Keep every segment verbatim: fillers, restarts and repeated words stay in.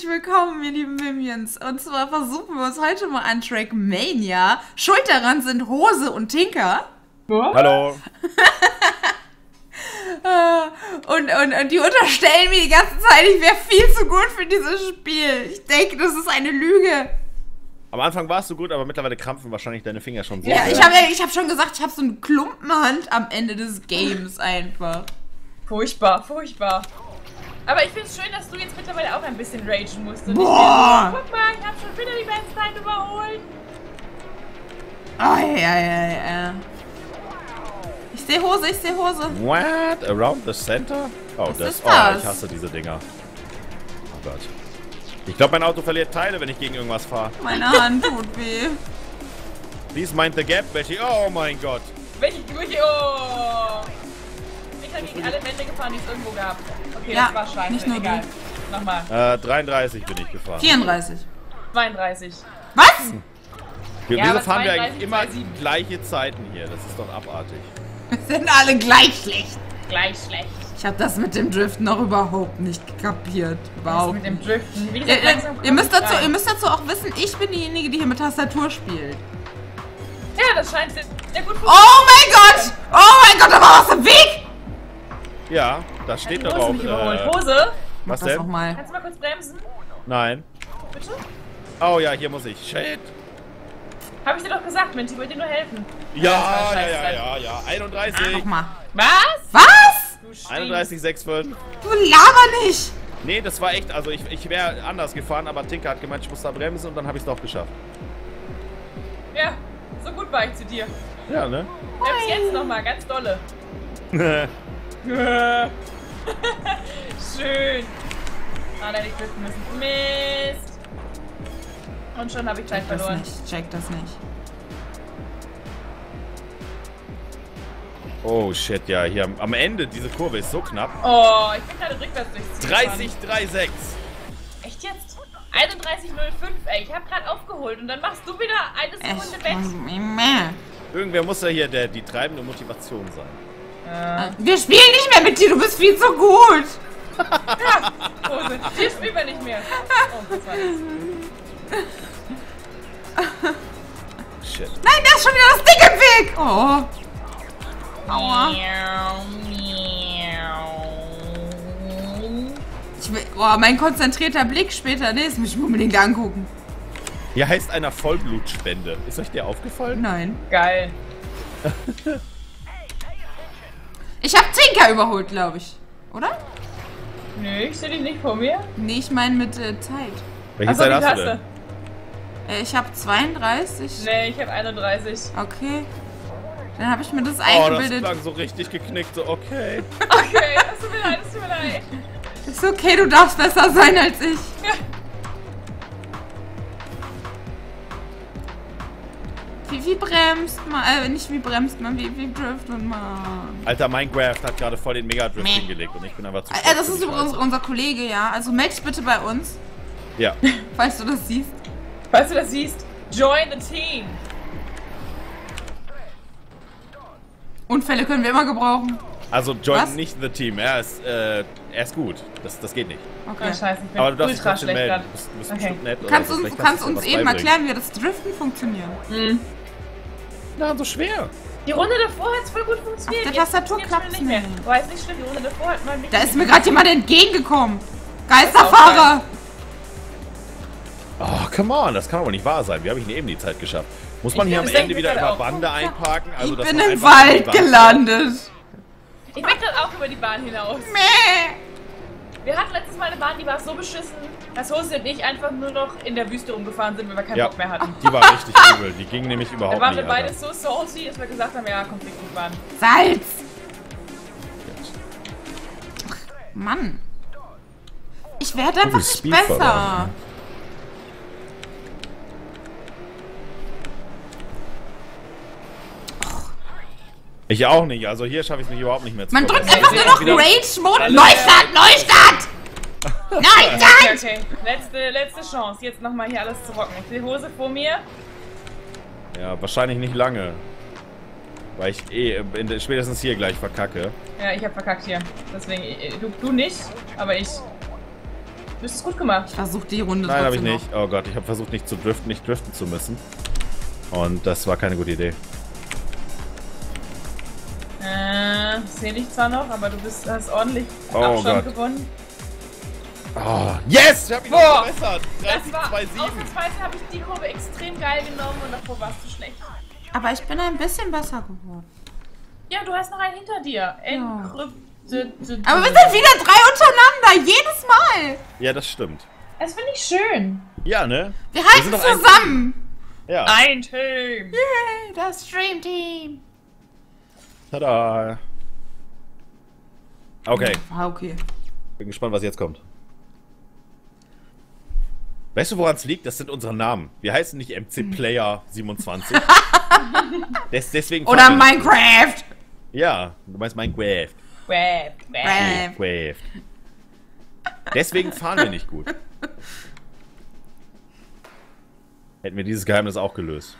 herzlich willkommen, ihr lieben Minions. Und zwar versuchen wir uns heute mal an Trackmania. Schuld daran sind Hose und Tinker. Oh? Hallo. und, und, und die unterstellen mir die ganze Zeit, ich wäre viel zu gut für dieses Spiel. Ich denke, das ist eine Lüge. Am Anfang warst du gut, aber mittlerweile krampfen wahrscheinlich deine Finger schon so. Ja, ich habe ich hab schon gesagt, ich habe so eine Klumpenhand am Ende des Games einfach. Furchtbar, furchtbar. Aber ich finde es schön, dass du jetzt mittlerweile auch ein bisschen ragen musst. Und Boah! So, guck mal, ich habe schon wieder die Bestzeit überholt. Oh, ja, ja, ja. Ich sehe Hose, ich sehe Hose. What? Around the center? Oh, Was das. ist das? Oh, ich hasse diese Dinger. Oh Gott. Ich glaube, mein Auto verliert Teile, wenn ich gegen irgendwas fahre. Meine Hand tut weh. Please mind the gap, welche. Oh mein Gott. Welche, welche, oh. Ich habe gegen alle Wände gefahren, die es irgendwo gab. Okay, Ja, das war scheiße, nicht nur egal. du. Nochmal. Äh, dreiunddreißig bin ich gefahren. vierunddreißig. zweiunddreißig. Was? Wir, Ja, wieso aber fahren wir eigentlich zweiunddreißig, immer zweiundsiebenzig. gleiche Zeiten hier? Das ist doch abartig. Wir sind alle gleich schlecht. Gleich schlecht. Ich habe das mit dem Driften noch überhaupt nicht kapiert. Überhaupt mit dem nicht. Driften. Wie Ihr, gesagt, ihr, langsam ihr, müsst kommt dazu, rein. ihr müsst dazu auch wissen, ich bin diejenige, die hier mit Tastatur spielt. Ja, das scheint sehr gut Oh mein Gott! Oh mein Gott, da war was im Weg! Ja, da steht Die doch Hose auch. nicht überholt. Äh, Hose? was Das denn? nochmal. Kannst du mal kurz bremsen? Nein. Bitte? Oh ja, hier muss ich. Shit. Hab ich dir doch gesagt, Mensch, ich wollte dir nur helfen. Ja, Das war ja, scheiße. ja, ja, ja. einunddreißig. Nochmal. Was? Was? Du stinkst. einunddreißig Komma fünfundsiebzig. Du laber nicht! Nee, das war echt, also ich, ich wäre anders gefahren, aber Tinker hat gemeint, ich muss da bremsen und dann habe ich es doch geschafft. Ja, so gut war ich zu dir. Ja, ne? Selbst jetzt nochmal, ganz dolle. Schön. Ah, da hätte ich driften müssen. Mist. Und schon habe ich Zeit Check das verloren. nicht, check das nicht. Oh shit, ja, hier am, am Ende, diese Kurve ist so knapp. Oh, ich bin gerade rückwärts durchs Ziel dreißig gefahren. Komma sechsunddreißig. Echt jetzt? einunddreißig Komma null fünf, ey. Ich habe gerade aufgeholt und dann machst du wieder eine Sekunde Echt? weg. Mehr. Irgendwer muss ja hier der, die treibende Motivation sein. Äh, Wir spielen nicht mehr mit dir, du bist viel zu gut! ja, Hose. Hier spielen wir nicht mehr. Oh, das war nichts. Shit. Nein, da ist schon wieder das Ding im Weg! Oh. Aua. Miau, miau. Ich will, boah, mein konzentrierter Blick später, nee, das muss ich mir unbedingt angucken. Hier heißt einer Vollblutspende. Ist euch der aufgefallen? Nein. Geil. Ich hab Tinker überholt, glaube ich. Oder? Nö, ich sehe dich nicht vor mir. Nee, ich meine mit äh, Zeit. Welche Achso, Zeit wie hast du hast denn? du? Äh, ich habe zweiunddreißig. Nee, ich habe einunddreißig. Okay. Dann habe ich mir das Oh, das eingebildet. klang so richtig geknickt. So, okay. Okay, das tut mir leid, das tut mir leid. Ist okay, du darfst besser sein als ich. Ja. Wie, wie bremst man? Äh, nicht wie bremst man, wie, wie driftet man? Alter, Minecraft hat gerade voll den Mega-Drift Meh. hingelegt und ich bin einfach zu Äh, das schlecht für ist die übrigens Scheiße. unser Kollege, ja. Also melde dich bitte bei uns, Ja. falls du das siehst. Falls du das siehst, join the team. Unfälle können wir immer gebrauchen. Also join Was? nicht the team. Er ist, äh, er ist gut. Das, das geht nicht. Okay. Oh, scheiße, ich bin Aber du darfst dich ultra trotzdem schlecht melden. grad. Du bist, du bist Okay. bestimmt nett. Du oder kannst so. uns, Vielleicht du kannst dir uns was eben beibringen. erklären, wie das Driften funktioniert. Mhm. Na, so schwer. Die Runde davor hat es voll gut funktioniert. Auf der Jetzt Tastatur funktioniert's klappt's schon nicht mehr. nicht. War jetzt nicht schlimm, die Runde davor hat mal nicht. Da ist mir gerade jemand entgegengekommen. Geisterfahrer. Oh, come on. Das kann aber nicht wahr sein. Wie habe ich denn eben die Zeit geschafft? Muss man Ich hier am denke Ende wieder gerade über auch. Bande einparken? Also, Ich dass bin man im einfach in die Wald Wand fährt? gelandet. Ich bin gerade auch über die Bahn hinaus. Mäh. Wir hatten letztes Mal eine Bahn, die war so beschissen, dass Hose und ich einfach nur noch in der Wüste rumgefahren sind, weil wir keinen Ja. Bock mehr hatten. Die war richtig übel. Die ging nämlich überhaupt Da waren nicht. wir beide Alter. so salty, dass wir gesagt haben, ja, komm, flieg die Bahn. Salz. Mann. Ich werde einfach bist nicht Speedfahrer. besser. Ich auch nicht. Also hier schaffe ich es mich überhaupt nicht mehr zu Man drückt verbessern. einfach nur noch Wieder- Rage-Mode. Alle- Neustart, Neustart. Neustart. Okay, okay. Letzte, letzte Chance, jetzt nochmal hier alles zu rocken. Ich sehe Hose vor mir. Ja, wahrscheinlich nicht lange. Weil ich eh in der, spätestens hier gleich verkacke. Ja, ich hab verkackt hier. Deswegen, äh, du, du nicht, aber ich. Du hast es gut gemacht. Ich versuche die Runde Nein, habe ich trotzdem nicht. Oh Gott, ich habe versucht nicht zu driften, nicht driften zu müssen. Und das war keine gute Idee. Äh, sehe dich zwar noch, aber du bist, hast ordentlich Oh Abstand Gott. gewonnen. Oh, yes! Ich hab ihn Boah. noch verbessert! Das war, dreißig zwei sieben. ausnahmsweise habe ich die Kurve extrem geil genommen und davor warst du schlecht. noch. Aber ich bin ein bisschen besser geworden. Ja, du hast noch einen hinter dir. Encrypted. Aber wir sind wieder drei untereinander, jedes Mal. Ja, das stimmt. Das finde ich schön. Ja, ne? Wir halten sind doch ein zusammen. Ja. Ein Team. Yay, das Stream Team. Tada! Okay, Ah, okay. bin gespannt, was jetzt kommt. Weißt du, woran es liegt? Das sind unsere Namen. Wir heißen nicht M C Player siebenundzwanzig. Des, deswegen Oder fahren wir nicht gut. Minecraft. Ja, du meinst Minecraft. Web, web. Bäh. Minecraft. Deswegen fahren wir nicht gut. Hätten wir dieses Geheimnis auch gelöst.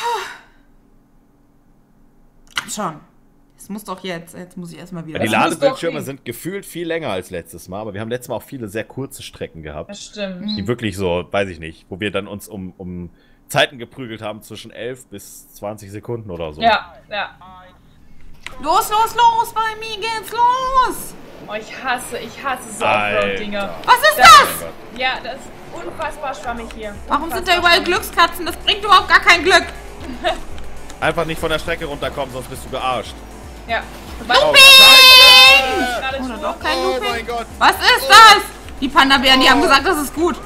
Komm schon. Es muss doch jetzt. Jetzt muss ich erstmal wieder. Ja, die Das muss Ladebildschirme doch gehen. sind gefühlt viel länger als letztes Mal, aber wir haben letztes Mal auch viele sehr kurze Strecken gehabt. Das stimmt. Die wirklich so, weiß ich nicht, wo wir dann uns um, um Zeiten geprügelt haben zwischen elf bis zwanzig Sekunden oder so. Ja, ja. Los, los, los. Bei mir geht's los. Oh, ich hasse, ich hasse so Alter. Offroad-Dinger. Was ist Das- das? Ja, das ist unfassbar schwammig hier. Warum sind da Unfassbar überall schwammig. Glückskatzen? Das bringt überhaupt gar kein Glück. Einfach nicht von der Strecke runterkommen, sonst bist du gearscht. Ja. Oh, Gerade Oder Spur. doch kein Oh Looping? mein Gott. Was ist das? Die Panda-Bären, die haben gesagt, das ist gut.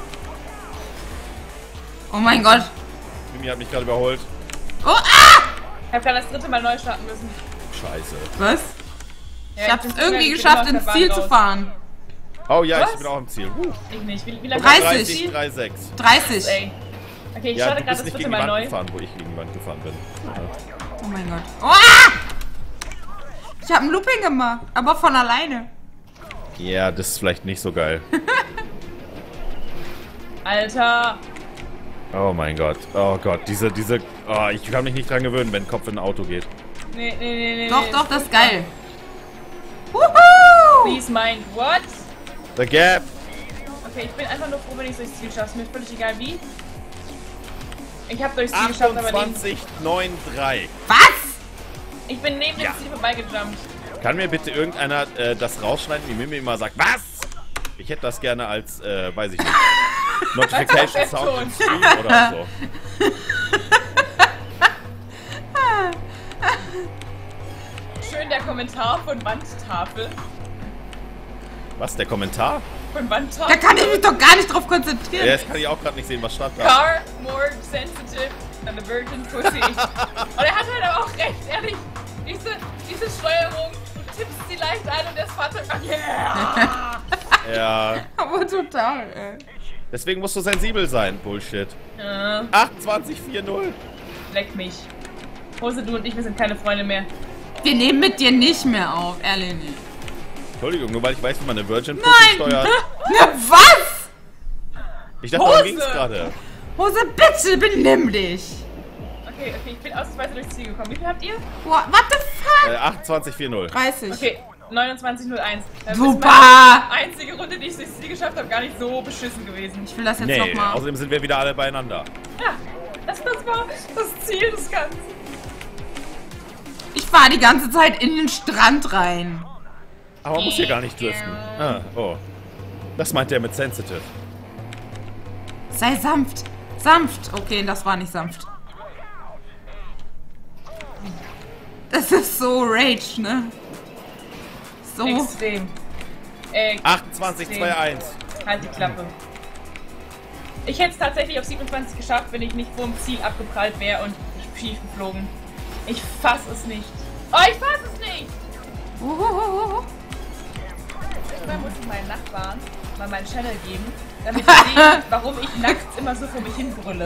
Oh mein Gott. Mimi hat mich gerade überholt. Oh, ah! Ich habe gerade das dritte Mal neu starten müssen. Scheiße. Was? Ja, Ich hab's bin zu irgendwie schnell, ich bin geschafft, immer aus ins der Ziel Bahn zu raus. fahren. Oh ja, Was? ich bin auch im Ziel. Uh, Ich nicht. Wie, wie lange dreißig. drei sechs. dreißig. Ey. Okay, ich Ja, starte du gerade bist das nicht dritte gegen die Mal Wand neu. gefahren, wo ich gegen die Wand gefahren bin. Ja. Oh mein Gott. Oh, ah! Ich habe ein Looping gemacht, aber von alleine. Ja, das ist vielleicht nicht so geil. Alter. Oh mein Gott. Oh Gott, diese, diese... Oh, ich kann mich nicht dran gewöhnen, wenn ein Kopf in ein Auto geht. Nee, nee, nee, nee. Doch, nee. doch, das ist geil. Wuhu! Please mind what? The Gap. Okay, ich bin einfach nur froh, wenn ich es durchs Ziel schaffe. Mir ist völlig egal wie. Ich habe durchs Ziel geschafft, aber neben, achtundzwanzig neun drei. Was? ich bin neben Ja. dem Ziel vorbeigejumpt. Kann mir bitte irgendeiner äh, das rausschneiden, wie Mimi immer sagt, was? Ich hätte das gerne als, äh, weiß ich nicht, Notification Als Sound im Ton. Stream oder so. Schön der Kommentar von Wandtafel. Was, der Kommentar? Von Da Wandtafel. kann ich mich doch gar nicht drauf Ja, konzentrieren. das kann ich auch gerade nicht sehen, was stand da. Car more sensitive than a virgin pussy. Und er hat halt aber auch recht, ehrlich. Diese, diese Steuerung, du tippst sie leicht ein und das Fahrzeug. Oh yeah! Ja, Aber total, ey. deswegen musst du sensibel sein, Bullshit. äh, achtundzwanzig vier null. leck mich. Hose, du und ich, wir sind keine Freunde mehr. Wir nehmen mit dir nicht mehr auf, ehrlich nicht. Entschuldigung, nur weil ich weiß, wie man eine Virgin Pussy Nein! steuert. Was? Ich dachte, darum Hose! ging's gerade. Hose, bitte benimm dich. Okay, okay, ich bin ausnahmsweise durchs Ziel gekommen. Wie viel habt ihr? What, what the fuck? Äh, achtundzwanzig vier null. dreißig. Okay, neunundzwanzig null eins. Dann Super. ist meine einzige Runde, die ich durchs Ziel geschafft habe, gar nicht so beschissen gewesen. Ich will das jetzt Nee, nochmal. außerdem sind wir wieder alle beieinander. Ja, das, das war das Ziel des Ganzen. Ich fahre die ganze Zeit in den Strand rein. Aber man muss hier gar nicht driften. Ah, oh. Das meint er mit sensitive. Sei sanft. Sanft. Okay, das war nicht sanft. Das ist so Rage, ne? So. Extrem. Extrem. achtundzwanzig zwei eins. Halt die Klappe. Ich hätte es tatsächlich auf siebenundzwanzig geschafft, wenn ich nicht vor dem Ziel abgeprallt wäre und schief geflogen. Ich fass es nicht. Oh, ich fass es nicht! Uhuhuhu. Irgendwann muss ich meinen Nachbarn mal meinen Channel geben, damit sie sehen, warum ich nachts immer so vor mich hin brülle.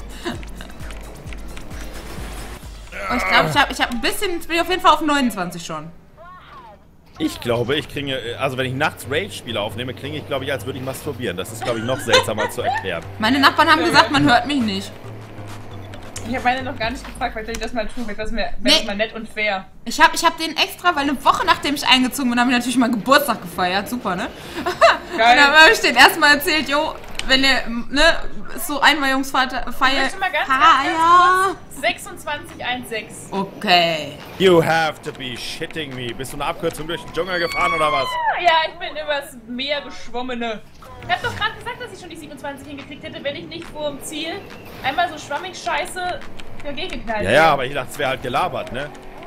Oh, ich glaube, ich habe ich hab ein bisschen. Ich bin auf jeden Fall auf neunundzwanzig schon. Ich glaube, ich klinge, also wenn ich nachts Rage-Spiele aufnehme, klinge ich, glaube ich, als würde ich masturbieren. Das ist, glaube ich, noch seltsamer zu erklären. Meine Nachbarn haben gesagt, man hört mich nicht. Ich habe meine noch gar nicht gefragt, weil ich das mal tun, weil das wäre Nee. mal nett und fair. Ich hab, ich hab den extra, weil eine Woche nachdem ich eingezogen bin, habe ich natürlich mal Geburtstag gefeiert. Super, ne? Geil. Und dann habe ich den erstmal erzählt, jo, wenn ihr, ne, ist so Einweihungsfeier. Ich möchte mal ganz, Feier. ganz kurz sechsundzwanzig sechzehn. Okay. You have to be shitting me. Bist du eine Abkürzung durch den Dschungel gefahren oder was? Ja, ich bin übers Meer geschwommene. Ich hab doch gerade gesagt, dass ich schon die siebenundzwanzig hingekriegt hätte, wenn ich nicht vor dem Ziel einmal so schwammig scheiße dagegen geknallt Ja, ja, aber ich dachte, es wäre halt gelabert, ne?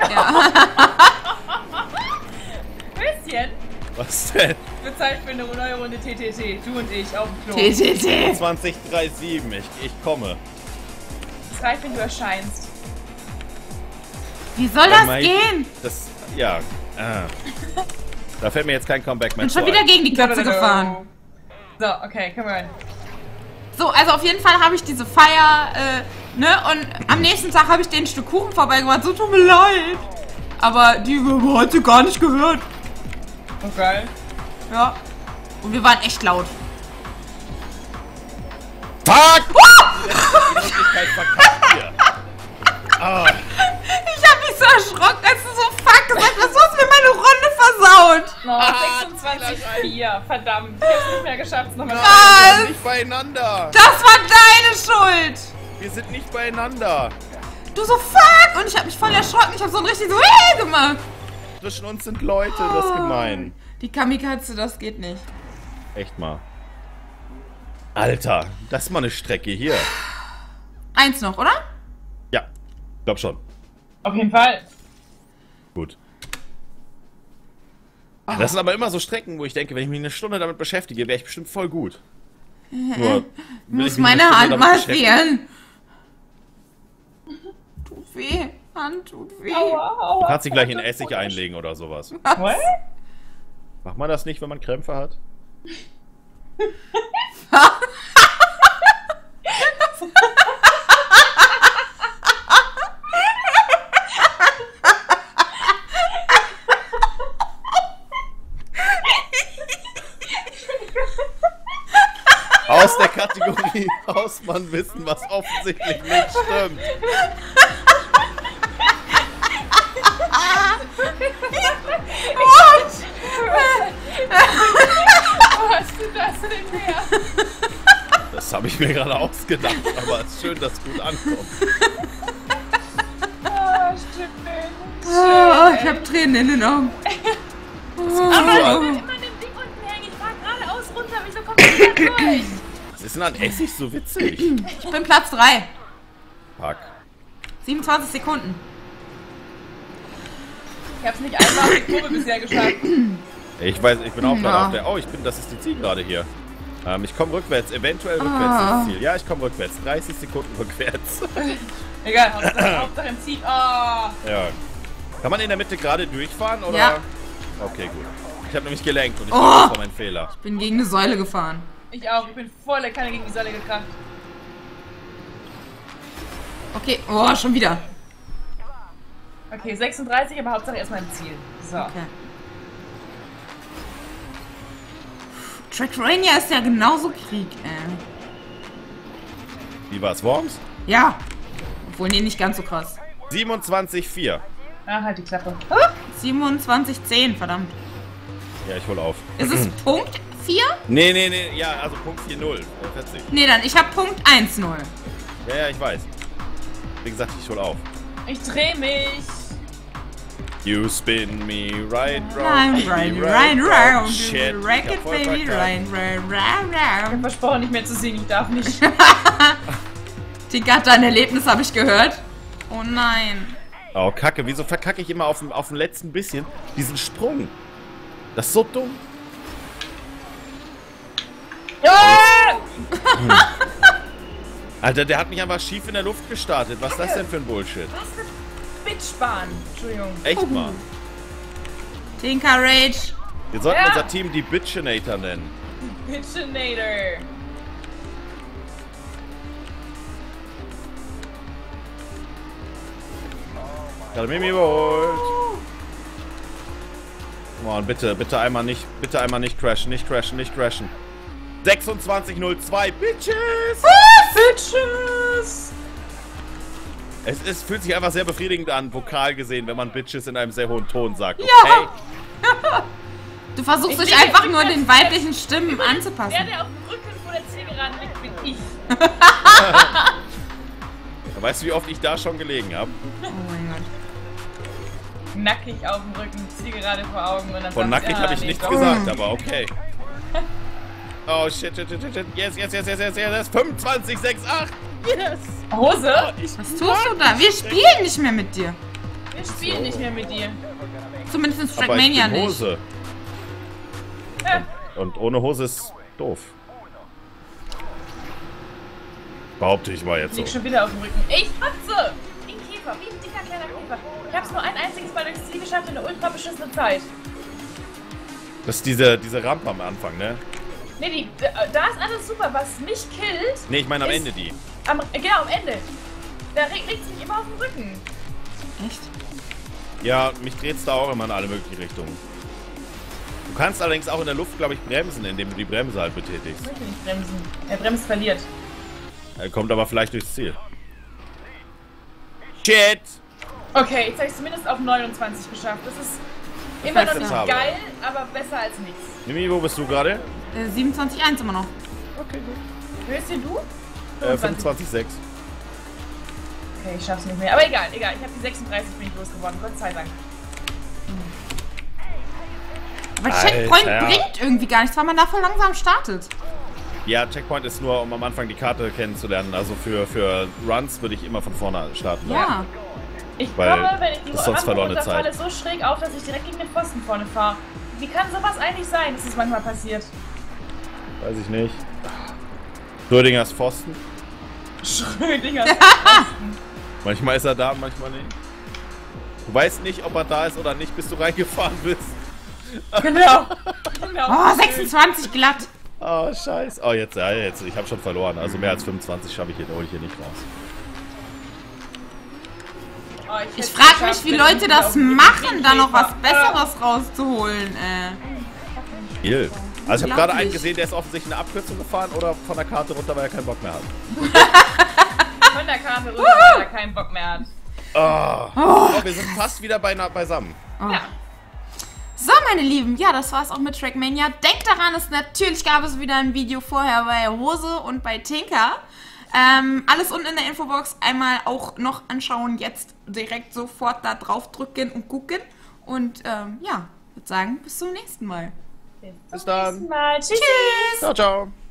Bisschen. Was denn? Wird Zeit für eine neue Runde T T T. Du und ich auf dem Klo. T T T. zwanzig siebenunddreißig, ich, ich komme. Es reicht, wenn du erscheinst. Wie soll Warte das mal, gehen? Das, ja. Ah. Da fällt mir jetzt kein Comeback mehr Bin zu schon wieder ein. gegen die Köpfe gefahren. So, okay, come on. So, also auf jeden Fall habe ich diese Feier, äh, ne, und am nächsten Tag habe ich den ein Stück Kuchen vorbeigebracht. So, tut mir leid. Aber die hat sie gar nicht gehört. Oh, geil. Ja. Und wir waren echt laut. Fuck! Die Möglichkeit verkackt hier. Ah. Ich habe mich so erschrocken, als du so fuck gesagt hast. Du hast mir meine Runde versaut. Oh, sechsundzwanzig vier. Verdammt. Ich hab's nicht mehr geschafft, es nochmal Wir Was? sind nicht beieinander. Das war deine Schuld. Wir sind nicht beieinander. Du so fuck. Und ich habe mich voll erschrocken. Ich habe so ein richtig so äh gemacht. Zwischen uns sind Leute, das ist gemein. Die Kamikaze, das geht nicht. Echt mal. Alter, das ist mal eine Strecke hier. Eins noch, oder? Ja, glaub schon. Auf jeden Fall. Gut. Das sind aber immer so Strecken, wo ich denke, wenn ich mich eine Stunde damit beschäftige, wäre ich bestimmt voll gut. Nur will ich Muss mich eine meine Stunde Hand damit beschäftigen. massieren. Tut weh. Hand tut weh. Aua, aua. Du kannst sie gleich in Essig einlegen oder sowas. What? Macht man das nicht, wenn man Krämpfe hat? Aus der Kategorie Hausmann wissen, was offensichtlich nicht stimmt. Wo hast du das denn her? Das habe ich mir gerade ausgedacht, aber es ist schön, dass es gut ankommt. Ah, stimmt nicht. Oh, ich habe Tränen in den Augen. Aber So, ich Alter. bin immer an dem Ding unten hängen. Ich fahr geradeaus runter, wieso kommt ich da durch? Was ist denn an Essig so witzig? Ich bin Platz drei. Fuck. siebenundzwanzig Sekunden. Ich hab's nicht einmal auf die Kurve bisher geschafft. Ich weiß, ich bin auch gerade Ja. auf der... Oh, ich bin... Das ist die Zielgerade hier. Ähm, ich komme rückwärts, eventuell rückwärts Ah. ins Ziel. Ja, ich komme rückwärts. dreißig Sekunden rückwärts. Egal, Hauptsache, Hauptsache im Ziel. Oh. Ja. Kann man in der Mitte gerade durchfahren, oder? Ja. Okay, gut. Ich habe nämlich gelenkt und ich Oh. glaube, das war mein Fehler. Ich bin gegen eine Säule gefahren. Ich auch, ich bin voll der Kanne gegen die Säule gekracht. Okay, oh, schon wieder. Okay, sechsunddreißig, aber Hauptsache erstmal im Ziel. So. Okay. Trackmania ist ja genauso Krieg, ey. Wie war's, Worms? Ja. Obwohl, nee, nicht ganz so krass. siebenundzwanzig vier. Ah, halt die Klappe. siebenundzwanzig zehn, verdammt. Ja, ich hol auf. Ist es Punkt vier? Nee, nee, nee. Ja, also Punkt vier null. vierzig. Nee, dann, ich hab Punkt eins null. Ja, ja, ich weiß. Wie gesagt, ich hol auf. Ich dreh mich. You spin me right Round, round, round, baby, round, round, Shit, Rack ich hab it, voll baby, verkackt. round, round, round, Ich hab round. versprochen, nicht mehr zu singen. Ich darf nicht. Tika hat da ein Erlebnis, habe ich gehört. Oh nein. Oh, Kacke. Wieso verkacke ich immer auf dem, auf dem letzten bisschen diesen Sprung? Das ist so dumm. Ja! Alter, der hat mich einfach schief in der Luft gestartet. Was ist das denn für ein Bullshit? Was für Bitchbahn. Entschuldigung. Echt mal. Tinker Rage. Wir sollten Ja. unser Team die Bitchinator nennen. Bitchinator. Gerade Mimi überholt. Mann, bitte, bitte einmal nicht, bitte einmal nicht crashen, nicht crashen, nicht crashen. sechsundzwanzig null zwei, Bitches! Bitches. Es, es fühlt sich einfach sehr befriedigend an, vokal gesehen, wenn man Bitches in einem sehr hohen Ton sagt. Ja. Okay. Du versuchst Ich dich liege- einfach ich nur bin den ganz- weiblichen Stimmen Der, anzupassen. der auf dem Rücken vor der Zielgeraden liegt, bin ich. Weißt du, wie oft ich da schon gelegen habe? Oh mein Gott. Nackig auf dem Rücken, Zielgerade vor Augen und dann Von sagst du, nackig ah, habe ich nee, nichts doch. gesagt, aber okay. Oh shit, shit, shit, shit, shit. Yes, yes, yes, yes, yes, yes. fünfundzwanzig, sechs, acht. Yes. Hose? Oh, ich Was tust du da? Wir spielen nicht mehr mit dir. Wir spielen nicht mehr mit dir. Zumindest in aber ich Trackmania bin nicht. Hose. Ja. Und ohne Hose ist doof. Behaupte ich mal jetzt Ich so. lieg schon wieder auf dem Rücken. Ich kotze! Wie ein Käfer, wie ein dicker kleiner Käfer. Ich hab's nur ein einziges Mal durchs Ziel geschafft in einer ultra beschissenen Zeit. Das ist diese, diese Rampe am Anfang, ne? Nee, die, da da ist alles super. Was mich killt, Ne, ich meine am Ist- Ende die. am, genau am Ende. Da regt es mich immer auf den Rücken. Echt? Ja, mich dreht's da auch immer in alle möglichen Richtungen. Du kannst allerdings auch in der Luft, glaube ich, bremsen, indem du die Bremse halt betätigst. Ich möchte nicht bremsen. Er bremst verliert. Er kommt aber vielleicht durchs Ziel. Shit! Okay, jetzt habe ich es zumindest auf neunundzwanzig geschafft. Das ist immer noch nicht Akzeptabel. geil, aber besser als nichts. Mimi, wo bist du gerade? Äh, siebenundzwanzig eins immer noch. Okay, gut. Hörst du du? Äh, fünfundzwanzig, sechs. Okay, ich schaff's nicht mehr. Aber egal, egal. Ich habe die sechsunddreißig bin ich losgeworden. Gott sei Dank. Aber Checkpoint Alter. bringt irgendwie gar nichts, weil man da voll langsam startet. Ja, Checkpoint ist nur, um am Anfang die Karte kennenzulernen. Also für, für Runs würde ich immer von vorne starten. Ja. Ich Weil komme, wenn ich die das ist sonst Rampe verlorene runterfalle, Zeit. so schräg auf, dass ich direkt gegen den Pfosten vorne fahre. Wie kann sowas eigentlich sein, dass es manchmal passiert? Weiß ich nicht. Schrödingers Pfosten. Schrödinger. Manchmal ist er da, manchmal nicht. Du weißt nicht, ob er da ist oder nicht, bis du reingefahren bist. genau. genau. Oh, sechsundzwanzig glatt. Oh, scheiße. Oh, jetzt, ja, jetzt. Ich habe schon verloren. Also mehr als fünfundzwanzig schaffe ich hier, hole ich hier nicht raus. Oh, Ich hätte frage geschafft, mich, wie wenn Leute ich das auf den machen, da noch was Käfer- Besseres rauszuholen. Äh. Viel. Also ich habe gerade einen Unglaublich. gesehen, der ist offensichtlich eine Abkürzung gefahren oder von der Karte runter, weil er keinen Bock mehr hat. Von der Karte rüber, weil er keinen Bock mehr hat. Oh. Oh, wir sind fast wieder beina- beisammen. Ja. So, meine Lieben, ja, das war's auch mit Trackmania. Denkt daran, es natürlich gab es wieder ein Video vorher bei Hose und bei Tinker. Ähm, alles unten in der Infobox einmal auch noch anschauen, jetzt direkt sofort da drauf drücken und gucken. Und ähm, ja, würde sagen, bis zum nächsten Mal. Bis Bis zum dann. nächsten Mal. Tschüss. Tschüss! Ciao, ciao.